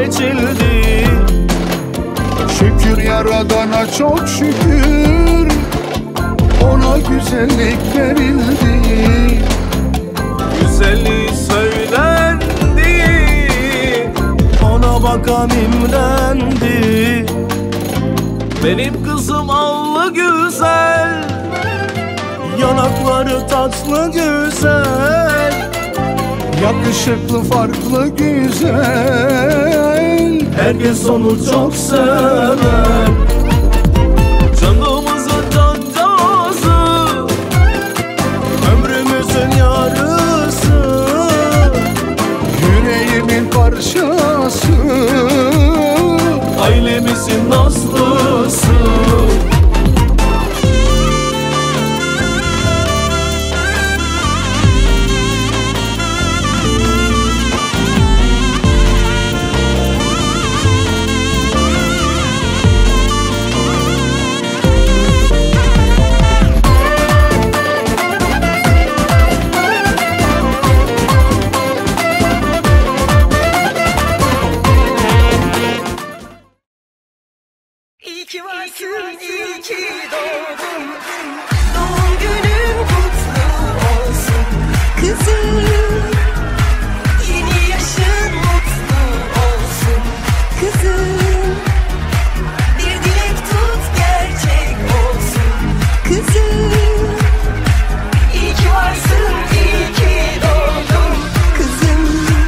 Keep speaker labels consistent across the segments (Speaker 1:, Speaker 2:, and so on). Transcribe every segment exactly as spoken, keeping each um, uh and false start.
Speaker 1: geçildi.
Speaker 2: Şükür Yaradan'a çok şükür, ona güzellik verildi.
Speaker 1: Güzelliği söylendi, ona bakan imrendi. Benim kızım allı güzel, yanakları tatlı güzel,
Speaker 2: yakışıklı farklı güzel,
Speaker 1: herkes onu çok sever. Canımızın cancağızı, ömrümüzün yarısı,
Speaker 2: yüreğimin parçası,
Speaker 1: ailemizin nazlısı.
Speaker 3: İyi ki varsın, iyi ki doğdun. Doğum günün kutlu olsun kızım. Yeni yaşın mutlu olsun kızım. Bir dilek tut gerçek olsun kızım. İyi ki varsın, iyi ki doğdun kızım.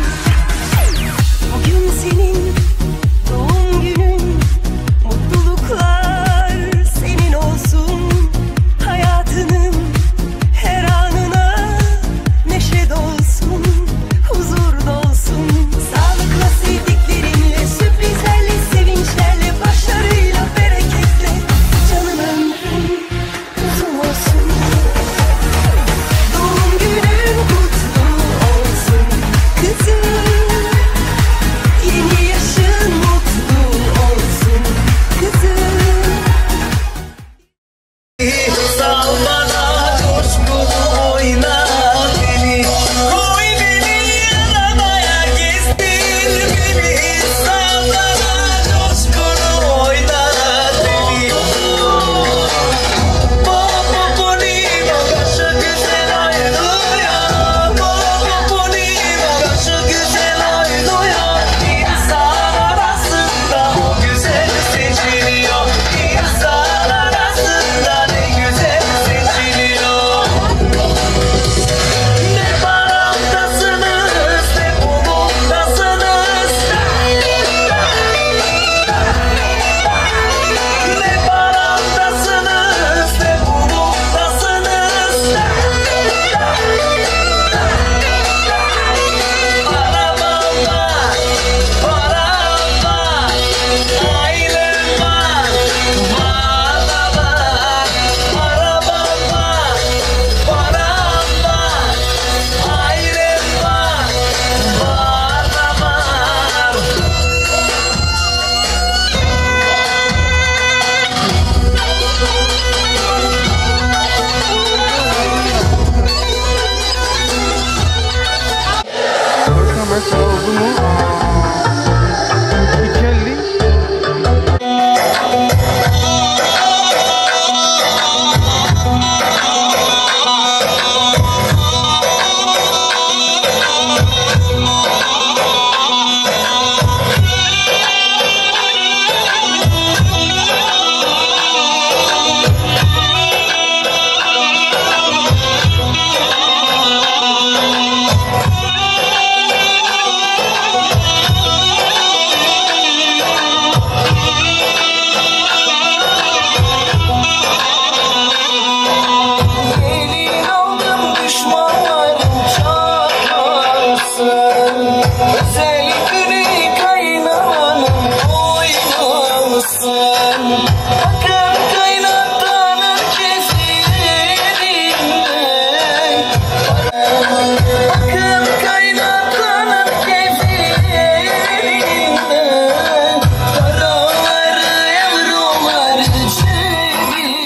Speaker 3: Bugün senin doğum günün. Mutluluklar senin olsun, hayatının her anına neşe dolsun, huzur dolsun. Sağlıkla, sevdiklerinle, sürprizlerle, sevinçlerle, başarıyla, bereketle, canım ömrün uzun olsun. Doğum günün kutlu olsun kızım. Yeni yaşın mutlu olsun kızım.
Speaker 1: Sal bana coşkunu oyna beni, koy beni yaramaya gezdir beni. Sal bana coşkunu oyna beni. Baba bonima şu güzel aynoya, baba bonima şu güzel aynoya. İnsan arasında o güzel seçiliyor, İnsan arasında ne güzel seçiliyor. Ne paramdasınız ne pulumdasınız, ne paramdasınız ne pulumdasınız. Arabam var, param var, ailem var, bana var. Arabam var, param var, ailem var, bana var.
Speaker 2: Bakamaz oldu mu? İkelli.
Speaker 1: Gelin oldum düşmanlarım çatlasın, özellikle kaynananın oynasın. Bakın kaynananın kefilerinden, bakın kaynananın kefilerinden, paraları yavruları çevir.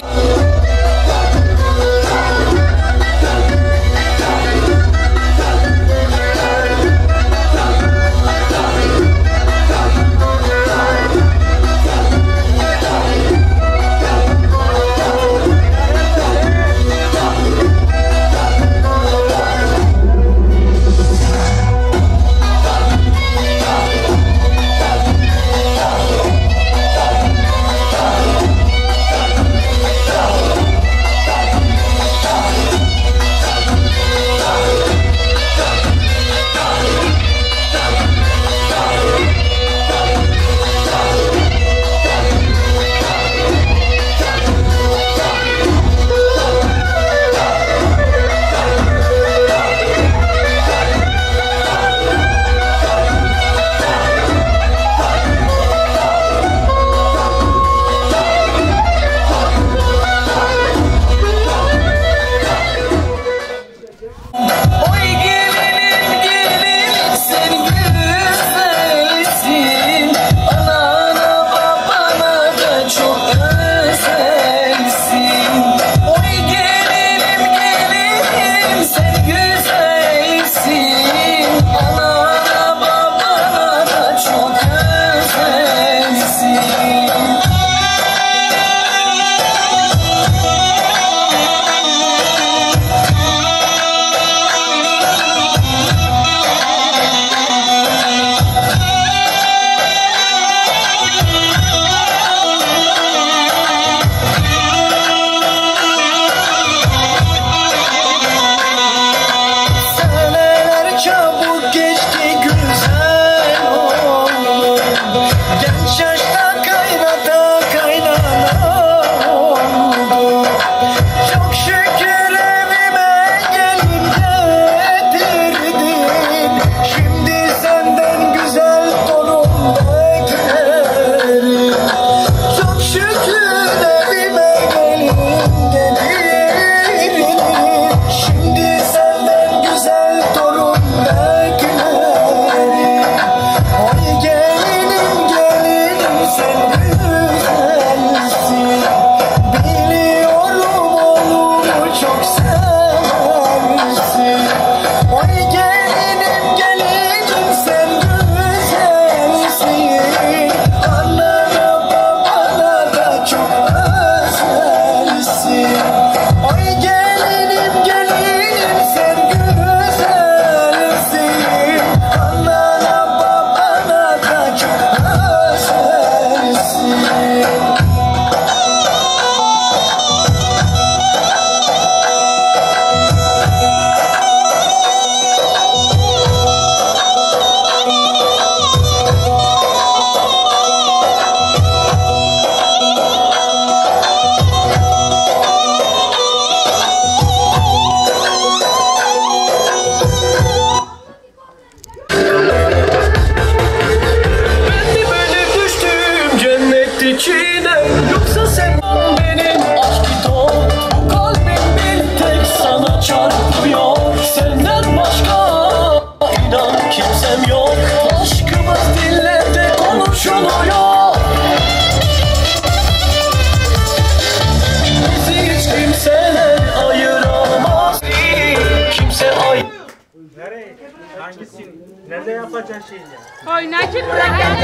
Speaker 4: Nerede yapacaksın şeyi ya?
Speaker 5: Oynayacak bırak.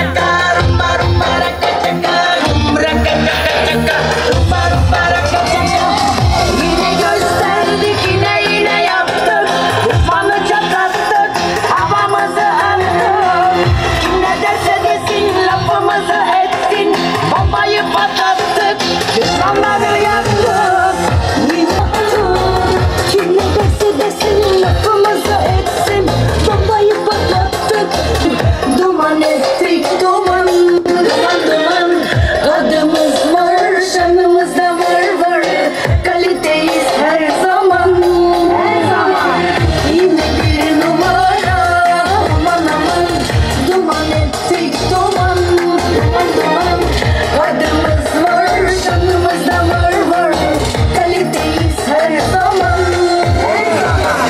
Speaker 3: Yine gösterdik yine yine yaptık. Düşmanı çatlattık, havamızı attık. Kim ne derse desin lafımızı etsin. Bombayı patlattık, düşmanları yaktık. Yine attık. Kim ne derse desin lafımızı etsin. Bombayı patlattık, duman ettik duman. Duman duman, adımız var, şanımız da var var. Kaliteyiz her zaman, her zaman. Yine bir numara, aman aman. Duman ettik duman, duman duman. Adımız var, şanımız da var var. Kaliteyiz her zaman, her zaman.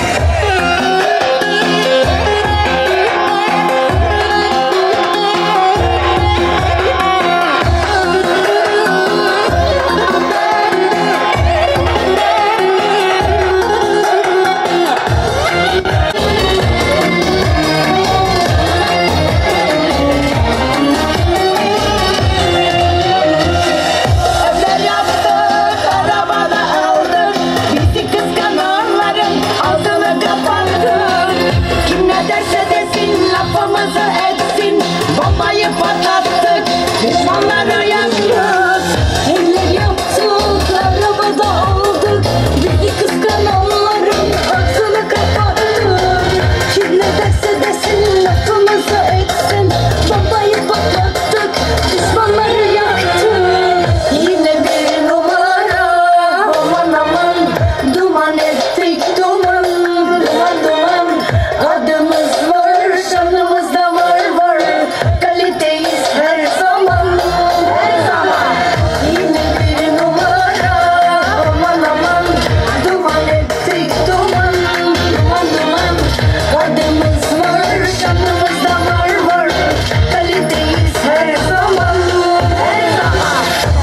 Speaker 3: Evler yaptık, arabada aldık. Bizi kıskananların ağzını kapattık. Kim ne derse desin, lafımızı etsin. Bombayı patlattık, düşmanları yaktık. Evler yaptık, arabada aldık. Bizi kıskananların ağzını kapattık. Kim ne derse desin, lafımızı etsin. Bombayı patlattık, düşmanları yaktık. Yine bir numara, aman aman. Duman ettik duman, duman duman. Adımız var, şanımız da var var. Kaliteyiz her zaman, her zaman. Yine bir numara, aman aman. Duman ettik duman, duman duman. Adımız var, şanımız da var var. Kaliteyiz her zaman, her zaman.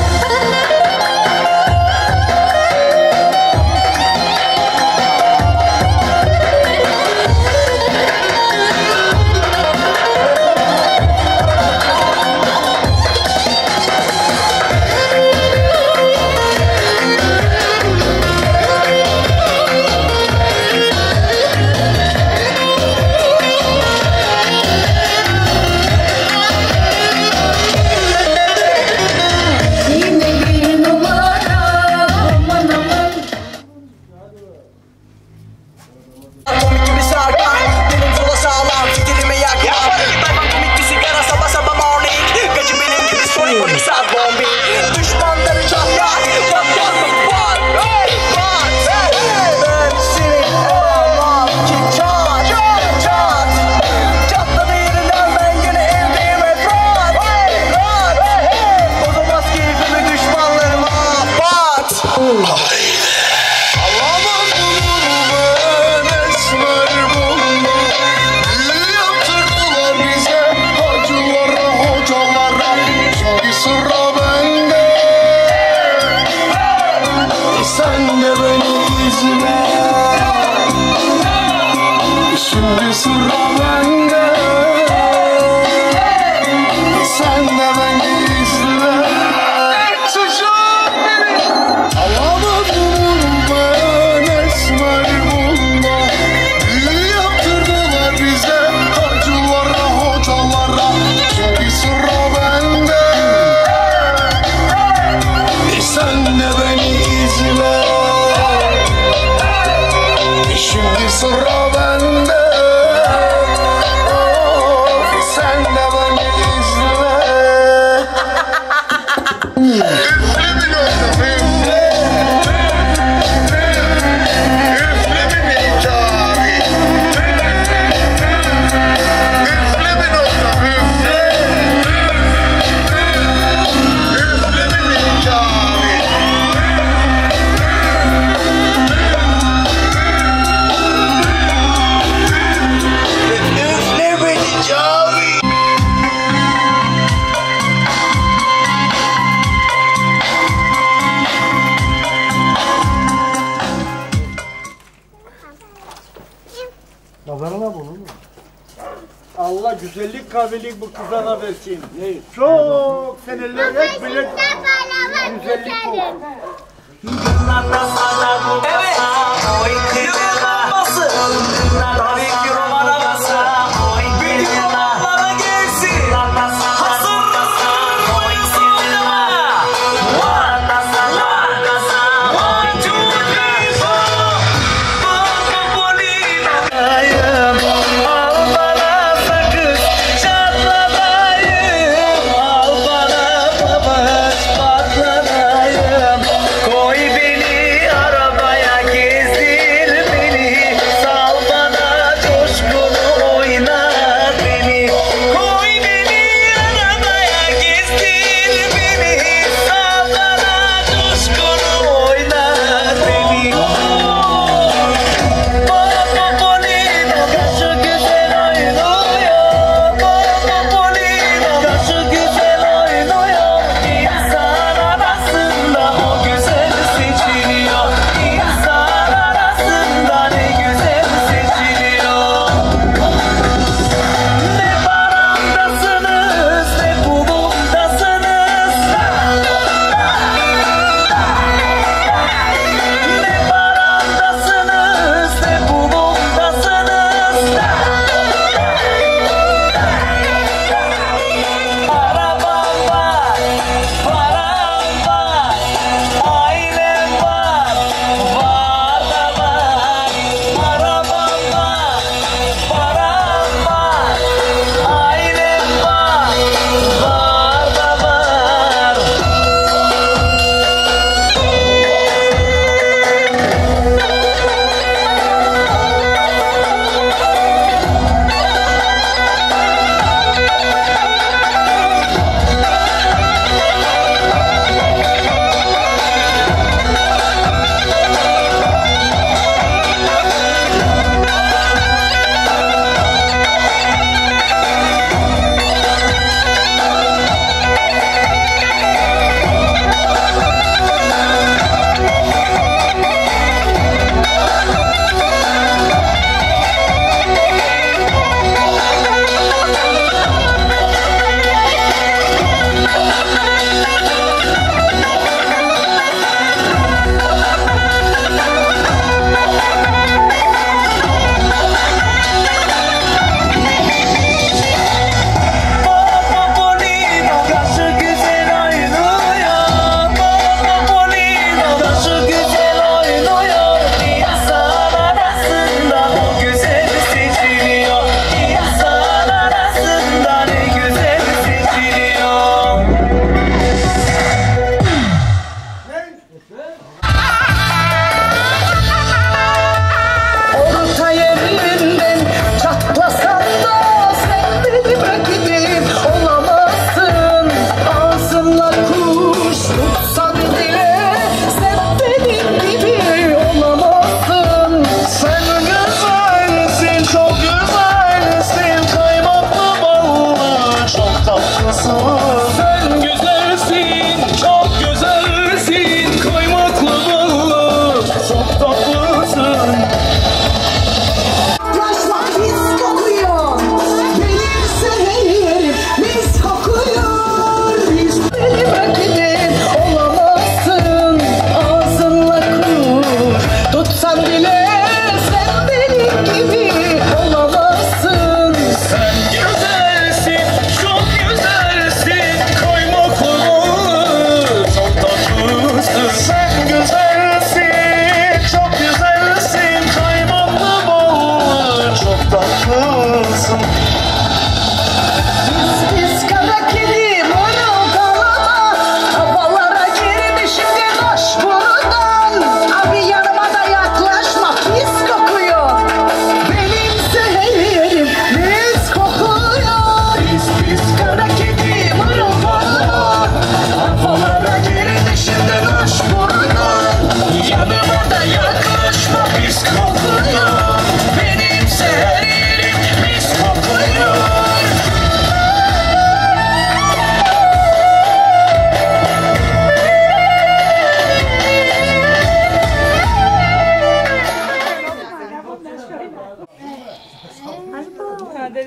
Speaker 3: Yine bir numara, aman aman.
Speaker 6: Komik gibi sarkan, benim sola sağlam, fitilimi yakmam. Tayvan komik bir sigara, sabah sabah morning. Gacı benim gibi sonic on iki saat bombi. Düşmanları çatlat, çatlat mı var? Hey, var, hey, hey. Ben seni alamam ki çat, çat. Çatladı yerinden ben gene evdeyim hep rahat. Hey, rahat, hey, hey. Bozamaz keyfimi düşmanlarıma, pat.
Speaker 2: Alamam bunu ben esmer bulma. Büyü yaptırdılar bize, hacılara hocalara. Şimdi sıra bende. Sen de beni izle. Şimdi sıra bende. Sen de beni izle. Çocuğum benim. Alamadım ben esmer bulma. Büyü yaptırdılar bize, hacılara hocalara. Şimdi sıra bende. Sen de beni izle. Şimdi sıra bende. Sen de beni izle. Üfle bir olsun, üfle. Üfle bir mikavi. Üfle bir olsun, üfle. Üfle bir mikavi.
Speaker 5: Allah güzellik kabilik bu kıza da versin. Çok seneler hep bile güzellik olsun.
Speaker 6: Evet. Yılın arabası. Tabii ki roman arabası. Bütün romanlara gelsin. Hazır mıyız oynamaya? One, one, two, three, four. Al bana sakız çatlatayım. Al bana pabuç patlatayım. Koy beni arabaya gez.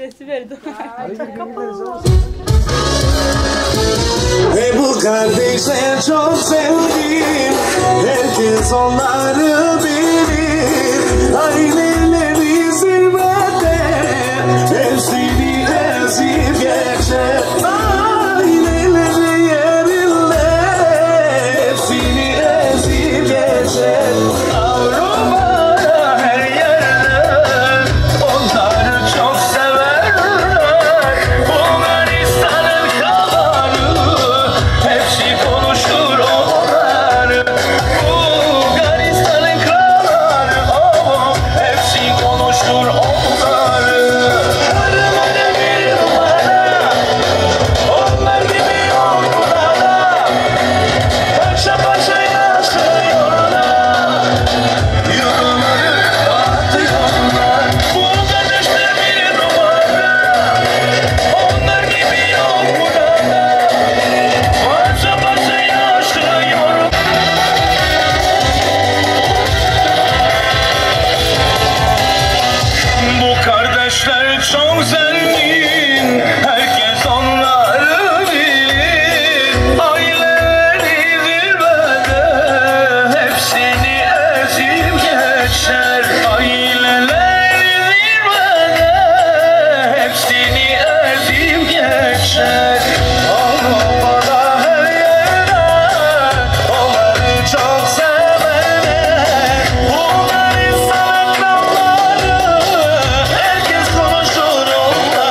Speaker 7: adresi verdi.
Speaker 1: Ve bu kardeşler çok sevdim. Herkes onları bilir. Aileleri zirvede, hepsini ezip geçer. Aileleri yerinde, hepsini ezip geçer. Avrupa'da her yerde onları çok severler. Bulgaristan'ın kraları hepsi konuşur onları. Bulgaristan'ın kraları oh, hepsi konuşur onları. Ölümüne bir numara, onlar gibi yok burada. Paşa paşa yaşıyorlar, yorumları atıyorlar. Bu kardeşler bir numara, onlar gibi yok burada. Paşa paşa yaşıyorlar. Bu kardeşler çok zengin, herkes onları bilir. Aileleri zirvede, hepsini ezip geçer. Aileleri zirvede, hepsini ezip geçer. Avrupa'da her yerde onları çok severler. Bulgaristan'ın kralları herkes konuşur onları.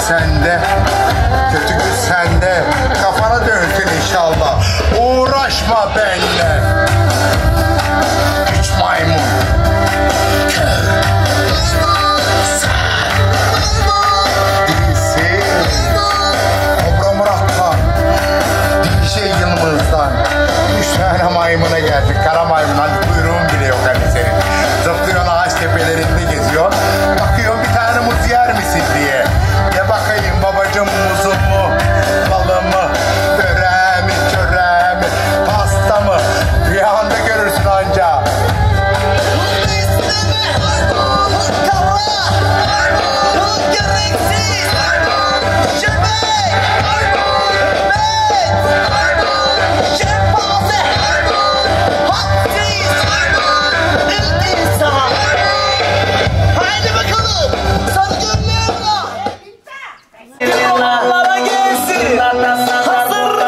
Speaker 2: sende, kötü gün sende. Kafana dönsün inşallah. Uğraşma benimle. Üç maymun. Değilsin. Kobra Murat'tan. D J Yılmaz'dan. Üç tane maymuna geldik. Kara maymun. Hadi kuyruğun bile yok hani senin. Zıplıyorsun ağaç tepelerinde geziyor. Bakıyorum bir tane muz yer misin diye. Ne bakayım babacım, muzum mu? Balı mı? Böreği mi? Çöreği mi? Pasta mı? Rüyanda görürsün anca.
Speaker 6: Yollara gelsin. Hazır.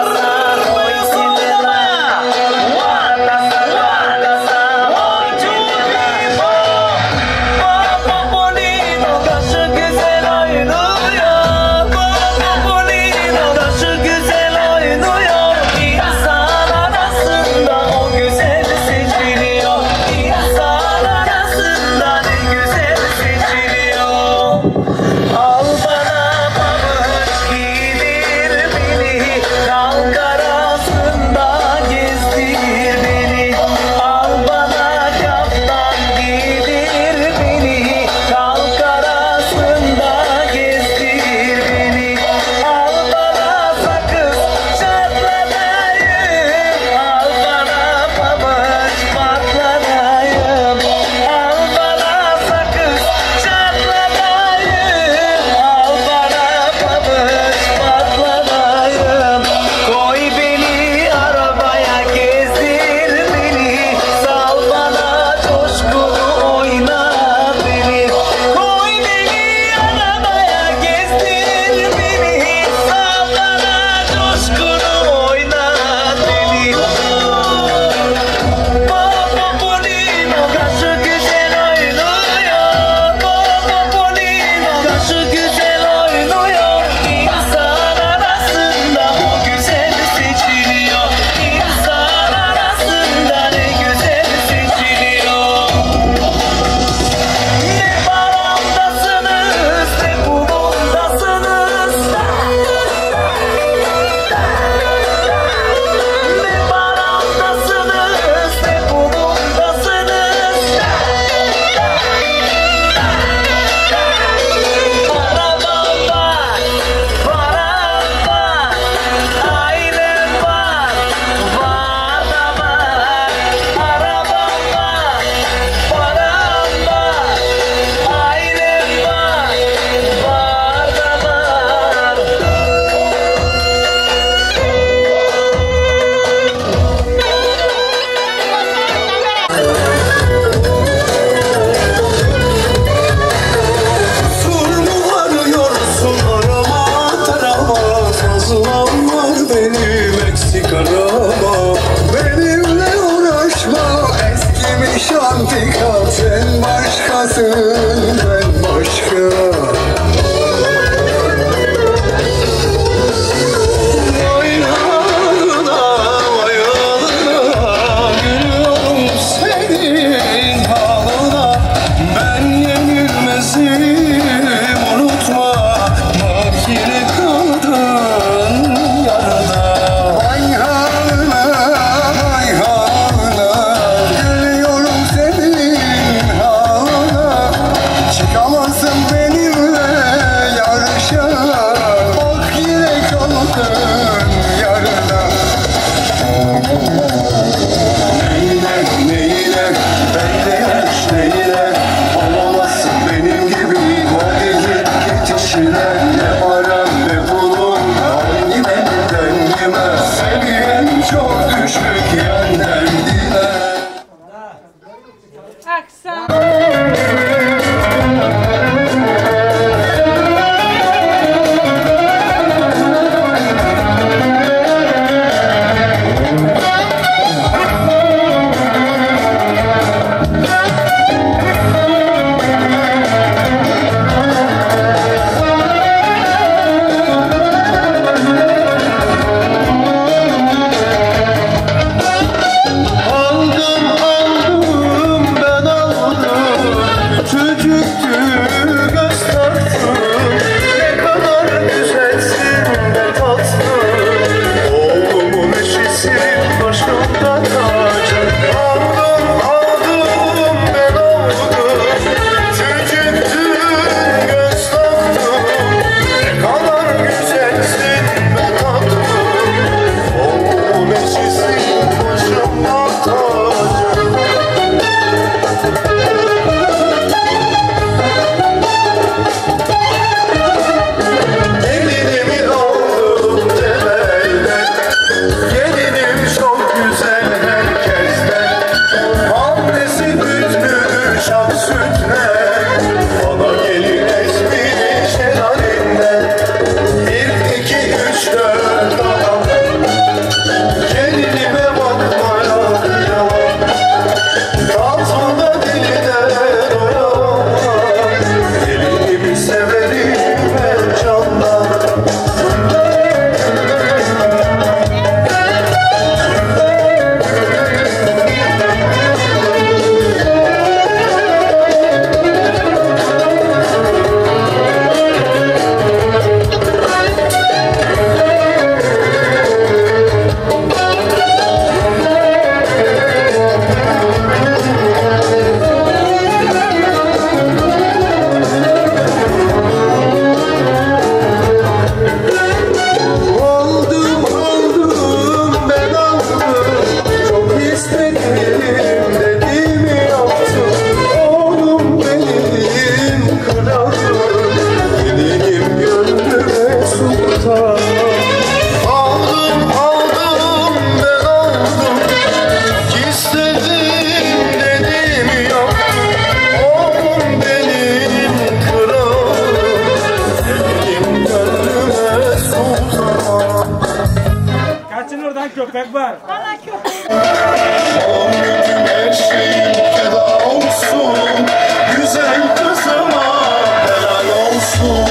Speaker 4: köpek var.
Speaker 3: Bana köpek.
Speaker 1: Ömrüm her şeyim feda olsun, güzel kızıma helal olsun.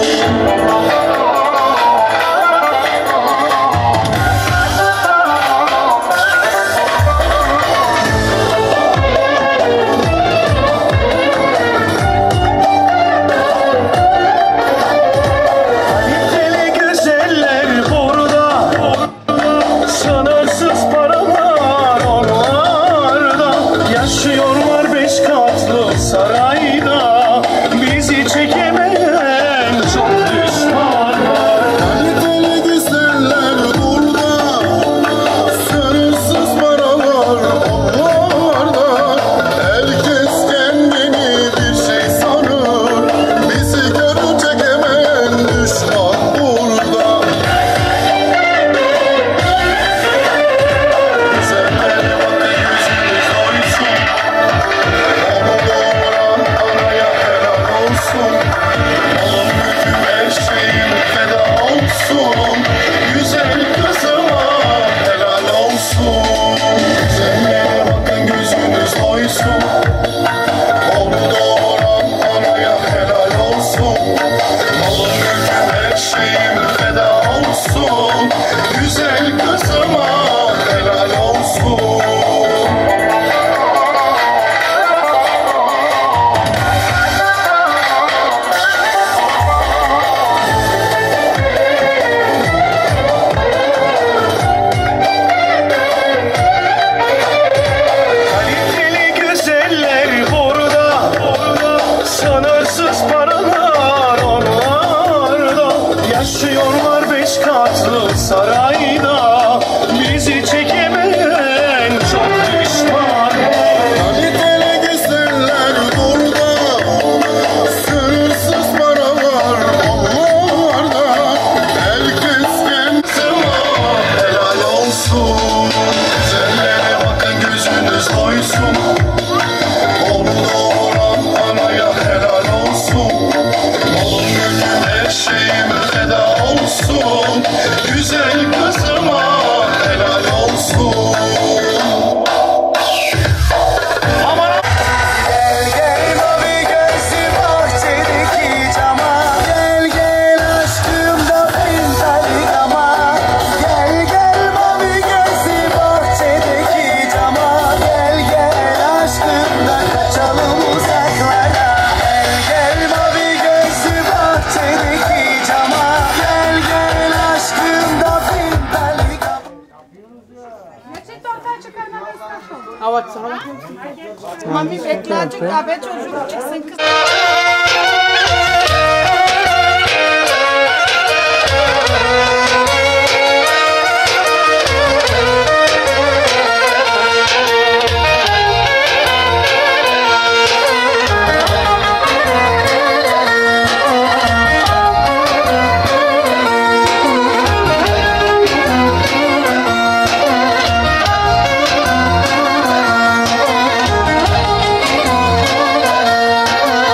Speaker 1: Kaliteli güzeller burada, sınırsız paralar onlarda. Yaşıyorlar beş katlı sarayda, bizi çekemeyen çok düşman var. Kaliteli güzeller burada, sınırsız paralar onlarda. Herkes kendini bir şey sanır, bizi görecek hemen düşman burada. Güzeller bakın yüzümüz oysun, onu doğuran anaya helal olsun. Malım mülküm her şeyim feda olsun, güzel kızıma helal olsun. Güzeller bakın yüzümüz oysun, onu doğuran anaya helal olsun. Malım mülküm her şeyim feda olsun, güzel kızıma helal olsun. Kaliteli güzeller burada, sınırsız paralar onlarda. Yaşıyorlar beş katlı sarayda, bizi çekemeyen çok düşman. Kaliteli güzeller burada, sınırsız paralar onlarda. Herkes kendine helal olsun. Güzellere bakın gözünüz doysun, onu doğuran anaya helal olsun. Malım mülküm her şeyim feda olsun, güzel kızıma helal olsun. Gel gel mavi gözlü bahçedeki cama, gel gel aşkım da pintali gama. Gel gel mavi gözlü bahçedeki cama, gel gel aşkım da kaçalım uzaklara. Gel gel mavi gözlü bahçedeki cama, gel gel aşkım da pintali gama.
Speaker 3: Geçit ortaya çıkarmamız nasıl?
Speaker 7: Evet, sana.
Speaker 3: Tamam bir bekle azıcık daha be çocuk çıksın kız.
Speaker 1: Güzeller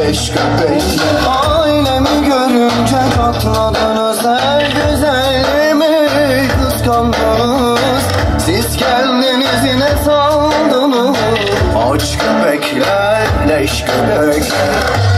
Speaker 1: leş köpekler. Ailemi görünce katladınız, her güzelliğimi kıskandınız. Siz kendinizi ne sandınız? Aç köpekler, leş köpekler.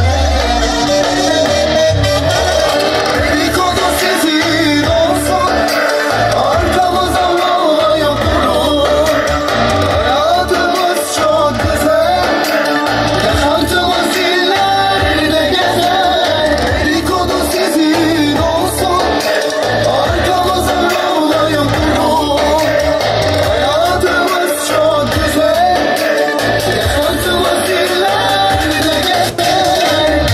Speaker 1: Dedikodu sizin olsun, arkamıza lava yapılır. Hayatımız çok güzel, yaşantımız illerde gezer. Dedikodu sizin olsun, arkamıza lava yapılır. Hayatımız çok güzel, yaşantımız illerde gezer.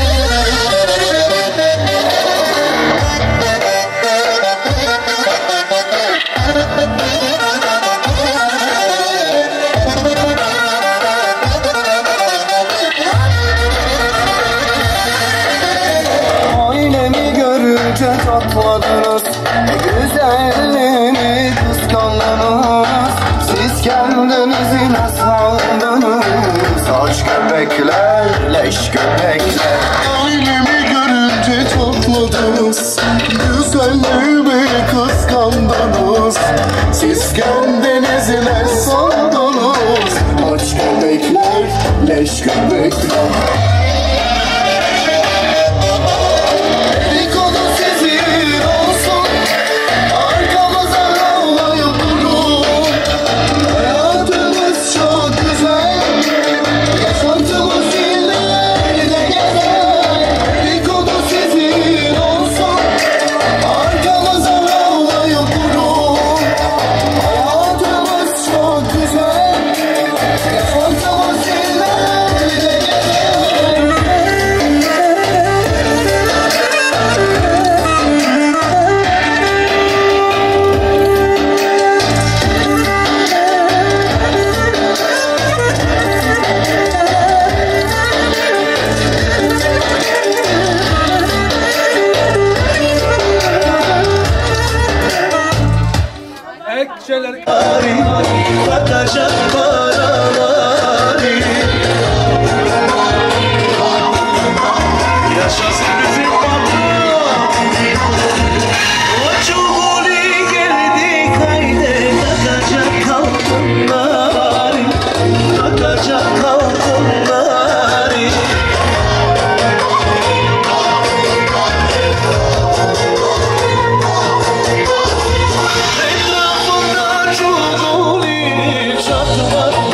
Speaker 1: Ailemi görünce katladınız, güzelliğimi kıskandınız. Siz kendinizi ne sandınız? Aç köpekler, leş köpekler. Ailemi görünce katladınız, güzelliğimi kıskandınız. Siz kendinizi ne sandınız? Aç köpekler, leş köpekler. Dedikodu sizin olsun, arkamıza lava yapılır. Hayatımız çok güzel, yaşantımız illerde gezer. Dedikodu sizin olsun, arkamıza lava yapılır. Hayatımız çok güzel, yaşantımız illerde gezer.
Speaker 4: Ek şeyler.
Speaker 1: Bakacak paraları,
Speaker 6: Yaşasın bizim baba. O çubuğu geldi kayde. Takacak altınlar, takacak altınlar. Etrafında çubuğu çatlar.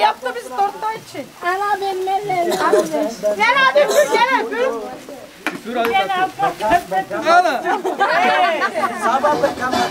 Speaker 3: yaptı biz torta için. Ana benim ellerim. Gel hadi öpür gel öpür. Gel öpür.
Speaker 6: Sabahlık kamera.